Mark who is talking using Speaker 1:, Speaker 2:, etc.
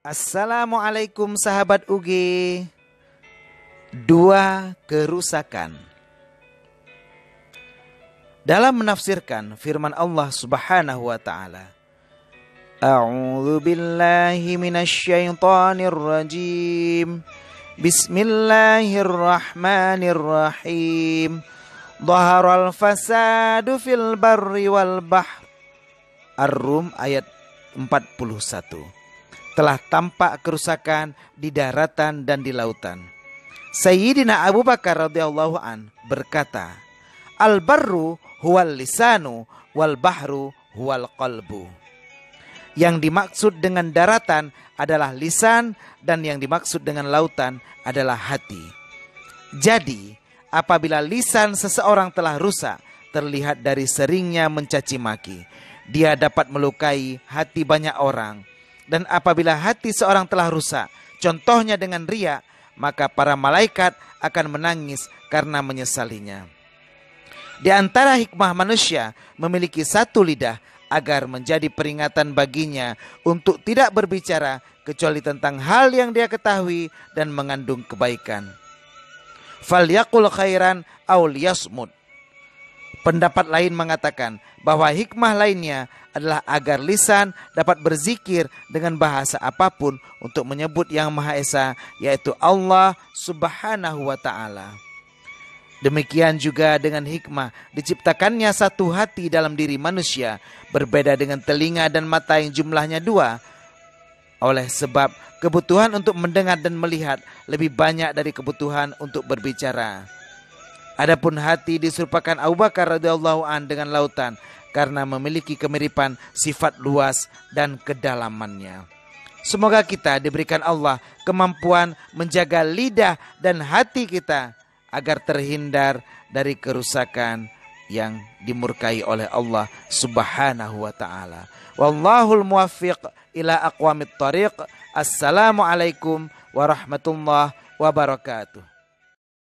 Speaker 1: Assalamualaikum sahabat UG. Dua kerusakan. Dalam menafsirkan firman Allah Subhanahu wa taala, A'udzu billahi minasyaitonir rajim. Bismillahirrahmanirrahim. Dhaharal fasadu fil barri wal bahr. Ar-Rum ayat 41. Telah tampak kerusakan di daratan dan di lautan. Sayyidina Abu Bakar radhiyallahu an berkata, Al-barru huwal lisanu wal bahru huwal qalbu. Yang dimaksud dengan daratan adalah lisan dan yang dimaksud dengan lautan adalah hati. Jadi, apabila lisan seseorang telah rusak, terlihat dari seringnya mencaci maki, dia dapat melukai hati banyak orang. Dan apabila hati seorang telah rusak, contohnya dengan riya, maka para malaikat akan menangis karena menyesalinya. Di antara hikmah manusia memiliki satu lidah agar menjadi peringatan baginya untuk tidak berbicara kecuali tentang hal yang dia ketahui dan mengandung kebaikan. Falyaqul khairan aw liyasmut. Pendapat lain mengatakan bahwa hikmah lainnya adalah agar lisan dapat berzikir dengan bahasa apapun untuk menyebut Yang Maha Esa, yaitu Allah Subhanahu wa ta'ala. Demikian juga dengan hikmah diciptakannya satu hati dalam diri manusia, berbeda dengan telinga dan mata yang jumlahnya dua, oleh sebab kebutuhan untuk mendengar dan melihat lebih banyak dari kebutuhan untuk berbicara. Adapun hati diserupakan Abu Bakar radhiyallahu an dengan lautan karena memiliki kemiripan sifat luas dan kedalamannya. Semoga kita diberikan Allah kemampuan menjaga lidah dan hati kita agar terhindar dari kerusakan yang dimurkai oleh Allah Subhanahu wa taala. Wallahul muwaffiq ila aqwamit thariq. Assalamualaikum warahmatullahi wabarakatuh.